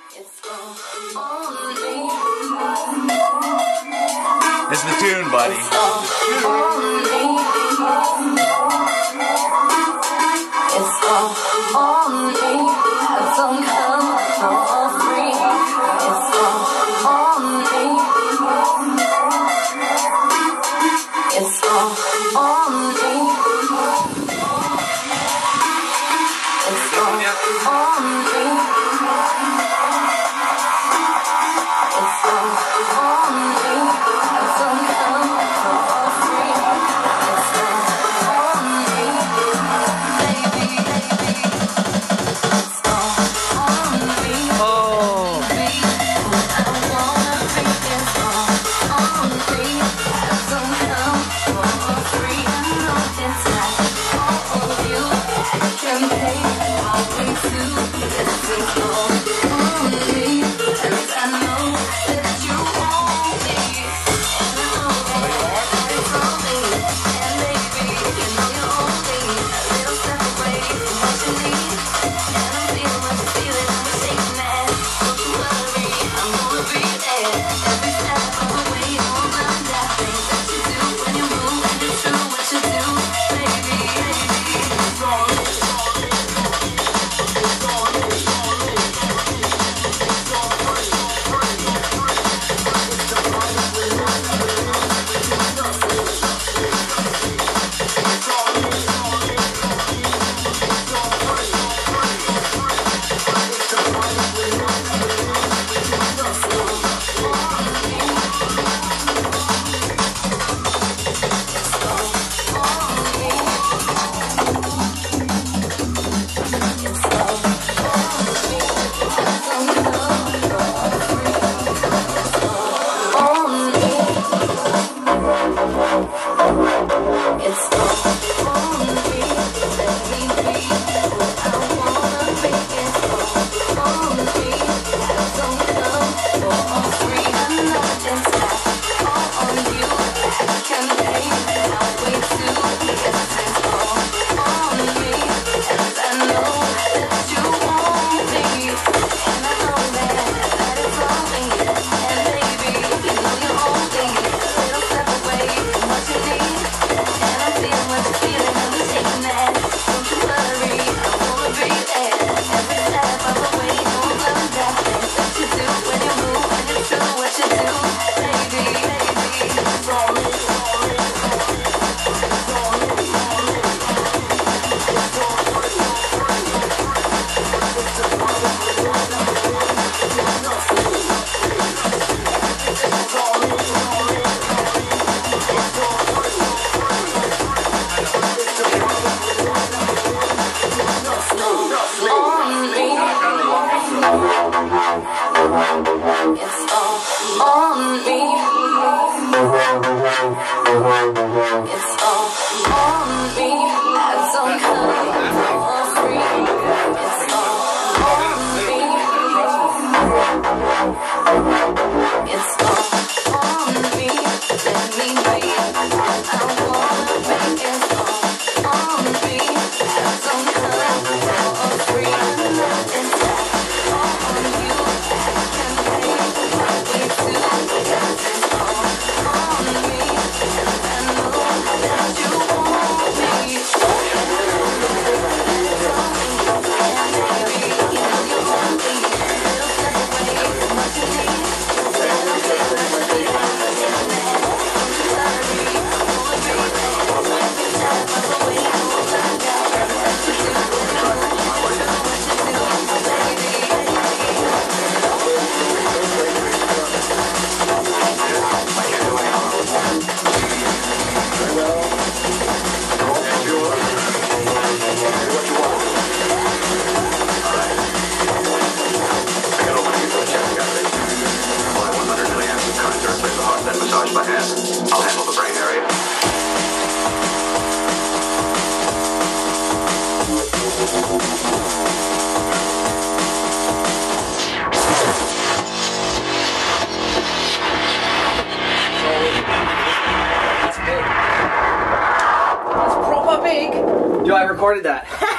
It's the tune, buddy. It's all on me. Don't come for free. It's all on me. It's all on me. It's all on me. It's all on me. Don't come for free. It's all on me, baby. It's all on me. I wanna be. It's all on me. Don't come for free. I know it's not all of you. I can pay my way to. It's all on me, and I know that you want me, and I know that it's on me, and baby, you know you own me. A little step away from what you need, and I'm feeling what you're feeling. I'm shaking that. Don't you worry, I'm gonna be there every step of the way. All around that thing that you do when you move, and it's true what you do, baby. It's all on me. I'll handle the brain area. That's proper big. Yo, I recorded that.